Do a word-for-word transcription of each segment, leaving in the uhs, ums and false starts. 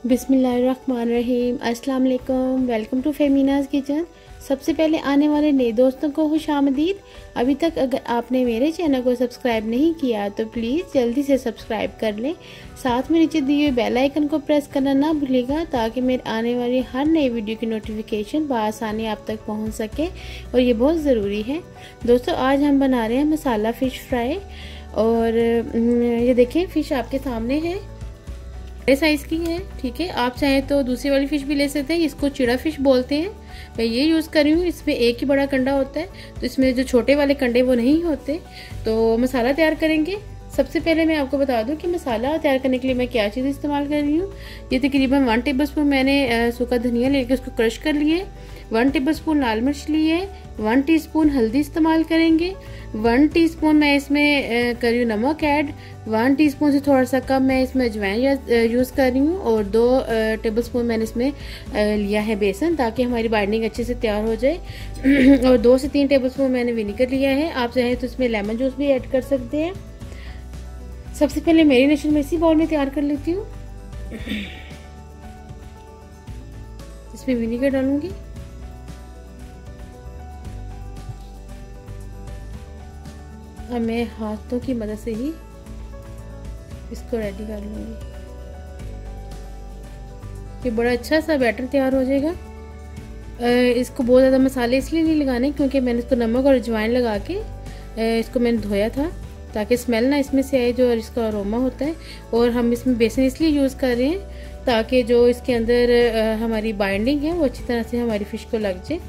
बिस्मिल्लाहिर्रहमानिर्रहीम। अस्सलाम वालेकुम। Welcome to Femina's kitchen. सबसे पहले आने वाले नए दोस्तों को खुश आमदीद। अभी तक अगर आपने मेरे चैनल को सब्सक्राइब नहीं किया तो प्लीज़ जल्दी से सब्सक्राइब कर लें। साथ में नीचे दिए हुए बेल आइकन को प्रेस करना ना भूलिएगा ताकि मेरे आने वाली हर नई वीडियो की नोटिफिकेशन बआसानी आप तक पहुंच सके, और ये बहुत ज़रूरी है। दोस्तों, आज हम बना रहे हैं मसाला फ़िश फ्राई। और ये देखिए, फ़िश आपके सामने है, बड़े साइज़ की है। ठीक है, आप चाहें तो दूसरी वाली फ़िश भी ले सकते हैं, इसको चिड़ा फ़िश बोलते हैं। मैं ये यूज़ कर रही हूँ। इसमें एक ही बड़ा कंडा होता है, तो इसमें जो छोटे वाले कंडे वो नहीं होते। तो मसाला तैयार करेंगे। सबसे पहले मैं आपको बता दूं कि मसाला तैयार करने के लिए मैं क्या चीज़ इस्तेमाल कर रही हूँ। ये तकरीबन वन टेबल स्पून मैंने सूखा धनिया लेके उसको क्रश कर लिए, वन टेबल स्पून लाल मिर्च लिए, वन टीस्पून हल्दी इस्तेमाल करेंगे, वन टीस्पून मैं इसमें कर रही हूँ नमक ऐड, वन टीस्पून से थोड़ा सा कम मैं इसमें अजवाइन यूज़ कर रही हूँ, और दो टेबल स्पून मैंने इसमें लिया है बेसन, ताकि हमारी बाइंडिंग अच्छे से तैयार हो जाए। और दो से तीन टेबल स्पून मैंने विनीगर लिया है। आप चाहें तो इसमें लेमन जूस भी ऐड कर सकते हैं। सबसे पहले मैरिनेशन में इसी बाउल में तैयार कर लेती हूँ। इसमें विनीगर डालूंगी, अब मैं हाथों की मदद से ही इसको रेडी कर लूंगी। ये बड़ा अच्छा सा बैटर तैयार हो जाएगा। इसको बहुत ज़्यादा मसाले इसलिए नहीं लगाने क्योंकि मैंने इसको नमक और अजवाइन लगा के इसको मैंने धोया था, ताकि स्मेल ना इसमें से आए जो इसका अरोमा होता है। और हम इसमें बेसन इसलिए यूज़ कर रहे हैं ताकि जो इसके अंदर हमारी बाइंडिंग है वो अच्छी तरह से हमारी फ़िश को लग जाए।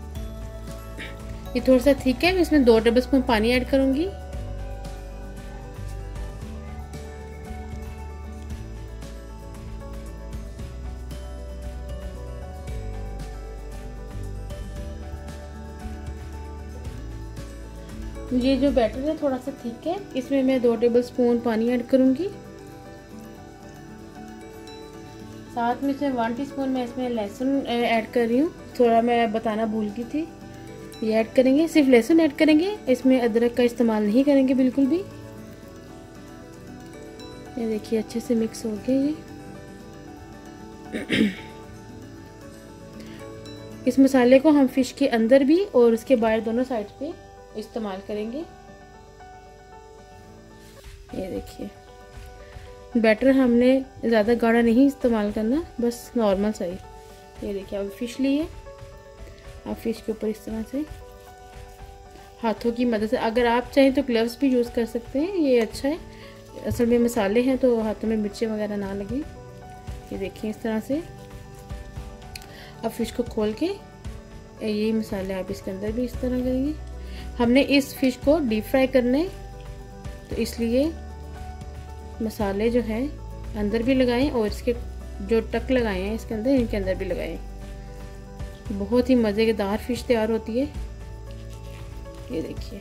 ये थोड़ा सा ठीक है, मैं इसमें दो टेबल स्पून पानी ऐड करूंगी। ये जो बैटर है थोड़ा सा ठीक है, इसमें मैं दो टेबल स्पून पानी ऐड करूंगी। साथ में इसमें वन टीस्पून मैं इसमें लहसुन ऐड कर रही हूँ, थोड़ा मैं बताना भूल गई थी। ये ऐड करेंगे, सिर्फ लहसुन ऐड करेंगे, इसमें अदरक का इस्तेमाल नहीं करेंगे बिल्कुल भी। ये देखिए अच्छे से मिक्स हो गया ये। इस मसाले को हम फिश के अंदर भी और उसके बाहर दोनों साइड पे इस्तेमाल करेंगे। ये देखिए, बैटर हमने ज़्यादा गाढ़ा नहीं इस्तेमाल करना, बस नॉर्मल सा ही। ये देखिए, अब फिश लिए, आप फिश के ऊपर इस तरह से हाथों की मदद से, अगर आप चाहें तो ग्लव्स भी यूज़ कर सकते हैं, ये अच्छा है। असल में मसाले हैं तो हाथों में मिर्चें वगैरह ना लगे। ये देखिए इस तरह से। अब फिश को खोल के ये मसाले आप इसके अंदर भी इस तरह करेंगे। हमने इस फिश को डीप फ्राई करना है, तो इसलिए मसाले जो है अंदर भी लगाएं और इसके जो टक लगाए हैं इसके अंदर, इनके अंदर भी लगाएं। बहुत ही मज़ेदार फिश तैयार होती है। ये देखिए,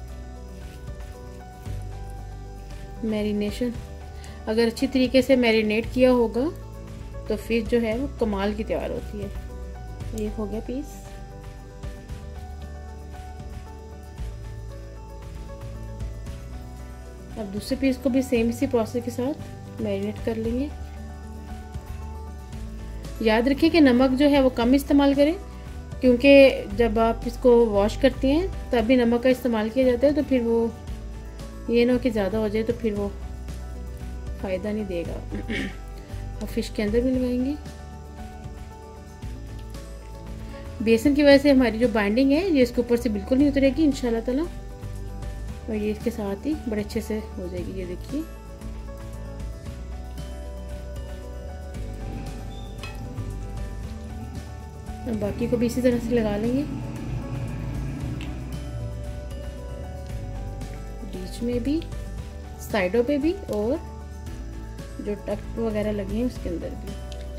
मैरिनेशन अगर अच्छी तरीके से मैरिनेट किया होगा तो फिश जो है वो कमाल की तैयार होती है। ये हो गया पीस। अब दूसरे पीस को भी सेम इसी प्रोसेस के साथ मैरिनेट कर लेंगे। याद रखिए कि नमक जो है वो कम इस्तेमाल करें, क्योंकि जब आप इसको वॉश करती हैं तब भी नमक का इस्तेमाल किया जाता है, तो फिर वो ये ना कि ज़्यादा हो जाए तो फिर वो फ़ायदा नहीं देगा। और फिश के अंदर भी लगाएंगे। बेसन की वजह से हमारी जो बाइंडिंग है ये इसके ऊपर से बिल्कुल नहीं उतरेगी इंशाल्लाह ताला, और ये इसके साथ ही बड़े अच्छे से हो जाएगी। ये देखिए, बाकी को भी इसी तरह से लगा लेंगे, बीच में भी, साइडों पे भी, और जो टक वगैरह लगे हैं उसके अंदर भी।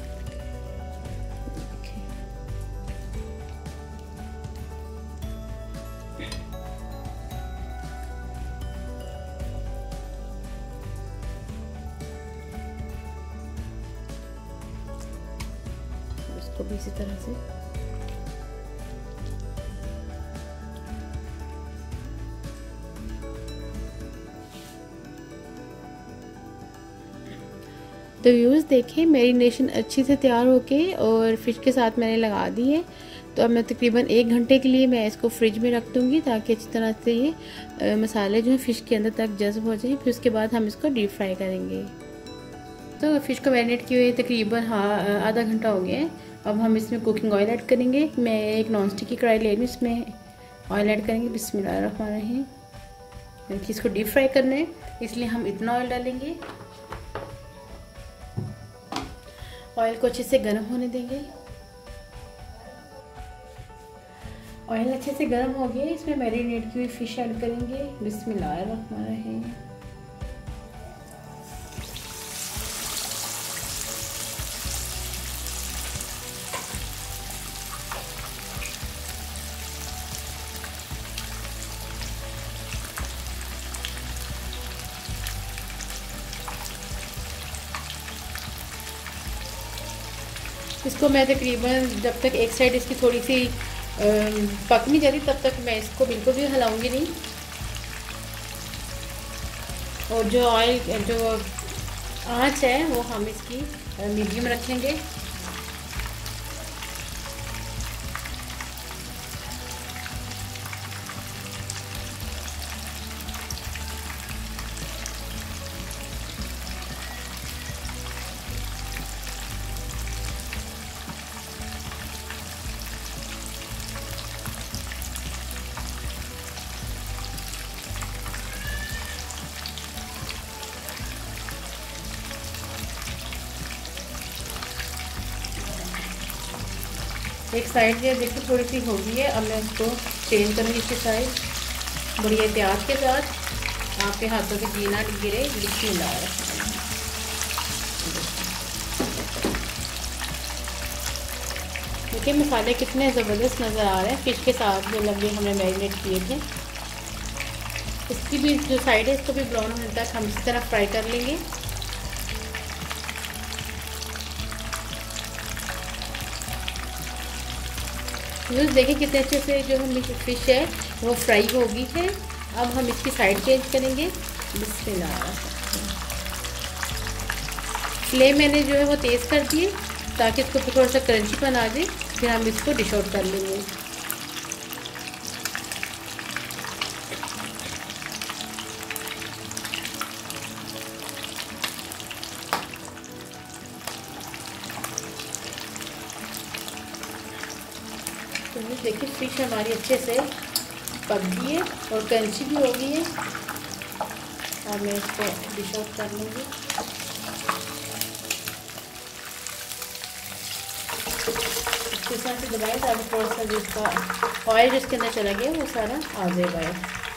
इसको भी इसी तरह से तो व्यूज़ देखें मेरिनेशन अच्छी से तैयार होके और फ़िश के साथ मैंने लगा दी है। तो अब मैं तकरीबन एक घंटे के लिए मैं इसको फ्रिज में रख दूँगी ताकि अच्छी तरह से ये आ, मसाले जो है फ़िश के अंदर तक जज़्ब हो जाए। फिर उसके बाद हम इसको डीप फ्राई करेंगे। तो फ़िश को मैरिनेट किए हुए तकरीबन हाँ आधा घंटा हो गया है। अब हम इसमें कुकिंग ऑयल ऐड करेंगे। मैं एक नॉन स्टिक की कढ़ाई ले रही हूँ, इसमें ऑयल ऐड करेंगे। बिस्मिल्लाहिर्रहमानिर्रहीम। देखिए इसको डीप फ्राई करना है इसलिए हम इतना ऑयल डालेंगे। ऑयल को अच्छे से गर्म होने देंगे। ऑयल अच्छे से गर्म हो गया, इसमें मैरिनेट की हुई फ़िश ऐड करेंगे। बिस्मिल्लाहिर्रहमानिर्रहीम। इसको मैं तकरीबन जब तक एक साइड इसकी थोड़ी सी पक नहीं जाती तब तक मैं इसको बिल्कुल भी हिलाऊंगी नहीं। और जो ऑयल जो आंच है वो हम इसकी मीडियम रखेंगे। एक साइड ये देखिए थोड़ी सी हो गई है। अब मैं इसको चेंज करूँगी इसकी साइड बड़ी एहतियात के साथ। आपके हाथों से घी ना गिरे। बिस्मिल्लाह। देखिए मसाले कितने ज़बरदस्त नज़र आ रहे हैं फ़िश के साथ जो लगे हमने मैरिनेट किए थे। इसकी भी जो साइड है इसको भी ब्राउन होने तक हम इसी तरह फ्राई कर लेंगे। यूज़ देखिए कितने अच्छे से जो हम फ़िश है वो फ्राई हो गई है। अब हम इसकी साइड चेंज करेंगे। बिस्मिल्लाह। फ्लेम मैंने जो है वो तेज़ कर दी ताकि इसको थोड़ा सा क्रंची बना दे। फिर हम इसको डिश आउट कर लेंगे। तो देखिए फ़िश हमारी अच्छे से पक गई है और क्रंची भी हो गई है। अब मैं इसको डिश आउट कर लूँगी। इस तरह से दबाएं ताकि थोड़ा सा जो इसका ऑयल जिसके अंदर चला गया वो सारा आ जाए बाहर।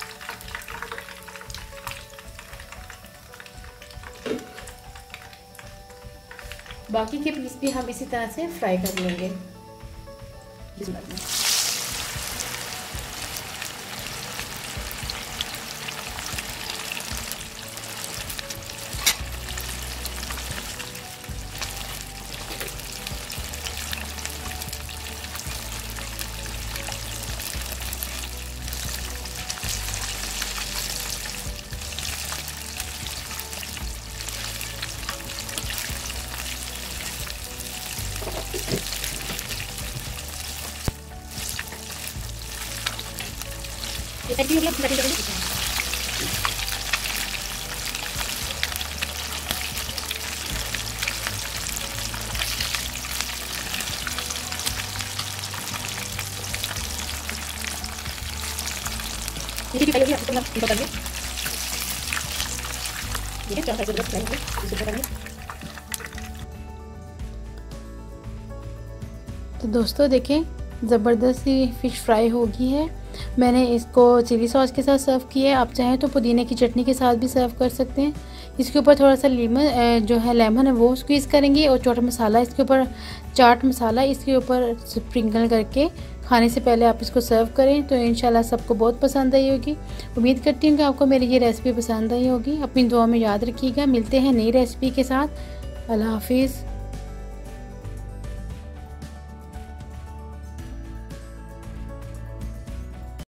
बाकी के पीस भी हम इसी तरह से फ्राई कर लेंगे। तो दोस्तों देखें ज़बरदस्त सी फ़िश फ्राई हो गई है। मैंने इसको चिली सॉस के साथ सर्व किया है। आप चाहें तो पुदीने की चटनी के साथ भी सर्व कर सकते हैं। इसके ऊपर थोड़ा सा लीमन जो है लेमन है वो स्क्वीज़ करेंगे और चाट मसाला इसके ऊपर चाट मसाला इसके ऊपर स्प्रिंकल करके खाने से पहले आप इसको सर्व करें। तो इंशाल्लाह सबको बहुत पसंद आई होगी। उम्मीद करती हूँ कि आपको मेरी ये रेसिपी पसंद आई होगी। अपनी दुआ में याद रखिएगा। मिलते हैं नई रेसिपी के साथ। अल्लाह हाफिज़।